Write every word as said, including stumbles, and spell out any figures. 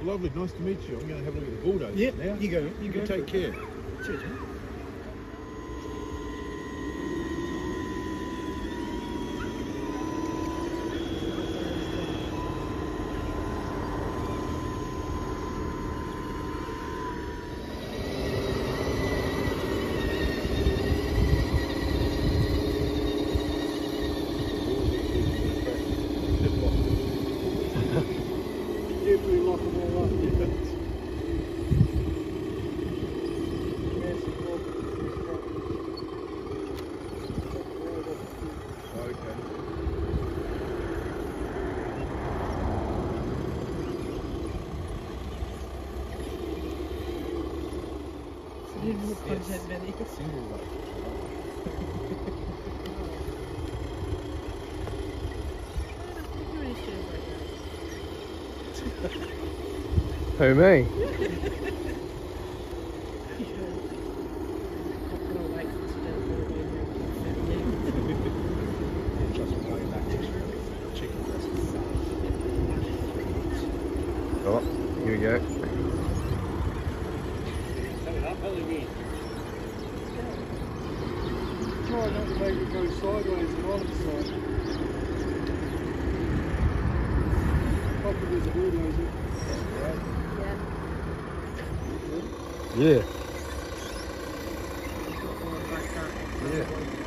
Well, lovely, nice to meet you. I'm going to have a look at the bulldozer Yeah, now. you go. You, You go. take care. Cheers, mate. Definitely lock them all up. Yeah. Okay. Single content video. Single one. Who, me? Oh, here we go. Try not to make it go sideways and on the side. Probably there's a bulldozer. Yeah. Yeah. Yeah.